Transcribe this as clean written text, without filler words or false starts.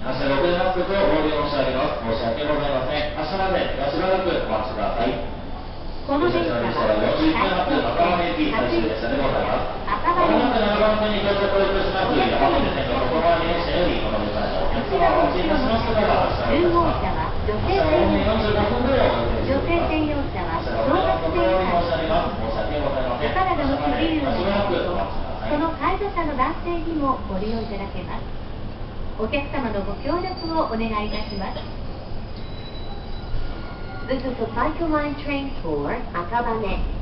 明日6時発とお利用しております。申し訳ございません。明日までしばらくお待ちください。 この電車は 41分発赤羽駅最終列車でございます。まもなく7番線に到着いたします。山手線の外側に列車よりお乗り換えのお客様をお待ちいたしますから、 10号車は女性専用車、女性専用車は小学生以下、お体の不自由な方とその介助者の男性にもご利用いただけます。お客様のご協力をお願いいたします。This is a Cycle Line train for Akabane.